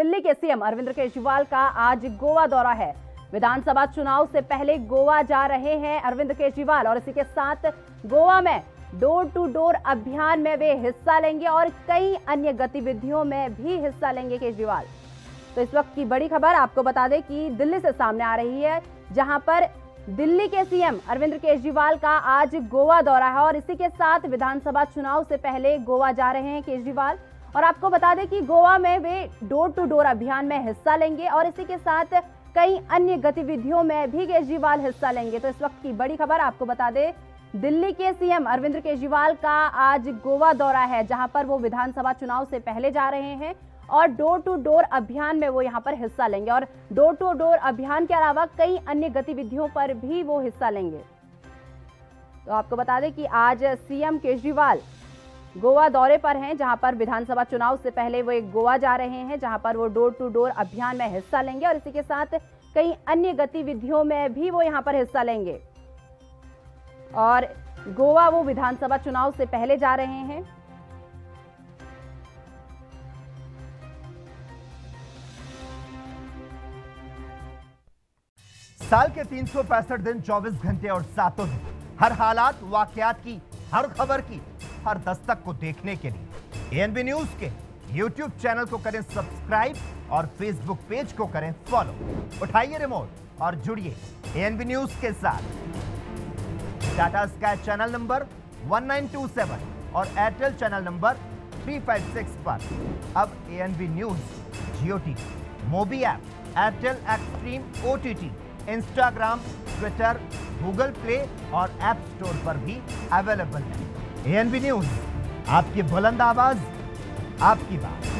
दिल्ली के सीएम अरविंद केजरीवाल का आज गोवा दौरा है। विधानसभा चुनाव से पहले गोवा जा रहे हैं अरविंद केजरीवाल और इसी के साथ गोवा में डोर टू डोर अभियान में वे हिस्सा लेंगे और कई अन्य गतिविधियों में भी हिस्सा लेंगे केजरीवाल। तो इस वक्त की बड़ी खबर आपको बता दें कि दिल्ली से सामने आ रही है, जहां पर दिल्ली के सीएम अरविंद केजरीवाल का आज गोवा दौरा है और इसी के साथ विधानसभा चुनाव से पहले गोवा जा रहे हैं केजरीवाल। और आपको बता दें कि गोवा में वे डोर टू डोर अभियान में हिस्सा लेंगे और इसी के साथ कई अन्य गतिविधियों में भी केजरीवाल हिस्सा लेंगे। तो इस वक्त की बड़ी खबर आपको बता दें, दिल्ली के सीएम अरविंद केजरीवाल का आज गोवा दौरा है, जहां पर वो विधानसभा चुनाव से पहले जा रहे हैं और डोर टू डोर अभियान में वो यहां पर हिस्सा लेंगे और डोर टू डोर अभियान के अलावा कई अन्य गतिविधियों पर भी वो हिस्सा लेंगे। तो आपको बता दें कि आज सीएम केजरीवाल गोवा दौरे पर हैं, जहां पर विधानसभा चुनाव से पहले वो गोवा जा रहे हैं, जहां पर वो डोर टू डोर अभियान में हिस्सा लेंगे और इसी के साथ कई अन्य गतिविधियों में भी वो यहां पर हिस्सा लेंगे। और गोवा वो विधानसभा चुनाव से पहले जा रहे हैं। साल के 365 दिन 24 घंटे और 7 दिन, हर हालात वाकयात की, हर खबर की, हर दस्तक को देखने के लिए एएनबी न्यूज के यूट्यूब चैनल को करें सब्सक्राइब और फेसबुक पेज को करें फॉलो। उठाइए रिमोट और जुड़िए एएनबी न्यूज के साथ। टाटा स्काई चैनल नंबर 1927 और एयरटेल चैनल नंबर 356 पर अब ANB news Jio TV, mobi app, Airtel extreme OTT, Instagram, Twitter, Google Play और ऐप स्टोर पर भी अवेलेबल है। एएनबी न्यूज, आपकी बुलंद आवाज, आपकी बात।